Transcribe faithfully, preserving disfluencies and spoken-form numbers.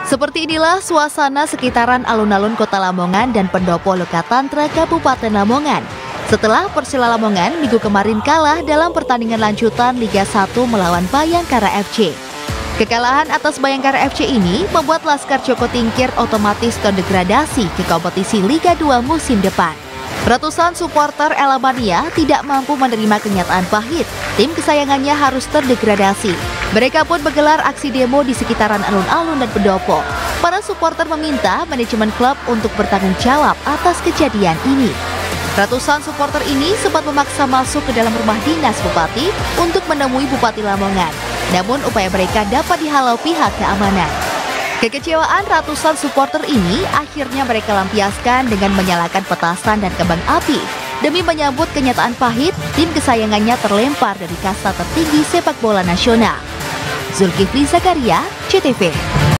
Seperti inilah suasana sekitaran alun-alun Kota Lamongan dan Pendopo Lokatantra Kabupaten Lamongan. Setelah Persela Lamongan minggu kemarin kalah dalam pertandingan lanjutan Liga satu melawan Bayangkara F C. Kekalahan atas Bayangkara F C ini membuat Laskar Joko Tingkir otomatis terdegradasi ke kompetisi Liga dua musim depan. Ratusan supporter Elamania tidak mampu menerima kenyataan pahit. Tim kesayangannya harus terdegradasi. Mereka pun menggelar aksi demo di sekitaran alun-alun dan pendopo. Para supporter meminta manajemen klub untuk bertanggung jawab atas kejadian ini. Ratusan supporter ini sempat memaksa masuk ke dalam rumah dinas bupati untuk menemui Bupati Lamongan. Namun upaya mereka dapat dihalau pihak keamanan. Kekecewaan ratusan supporter ini akhirnya mereka lampiaskan dengan menyalakan petasan dan kembang api. Demi menyambut kenyataan pahit, tim kesayangannya terlempar dari kasta tertinggi sepak bola nasional. Zulkifli Zakaria, C T V.